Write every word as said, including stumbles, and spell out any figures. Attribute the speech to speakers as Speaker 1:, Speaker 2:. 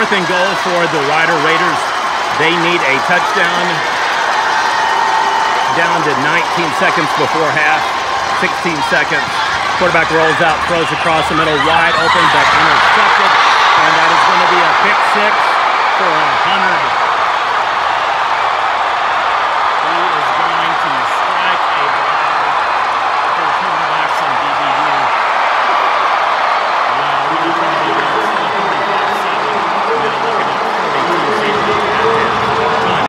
Speaker 1: Fourth and goal for the Rider Raiders. They need a touchdown. Down to nineteen seconds before half. sixteen seconds. Quarterback rolls out, throws across the middle, wide open, but intercepted. And that is going to be a pick six for a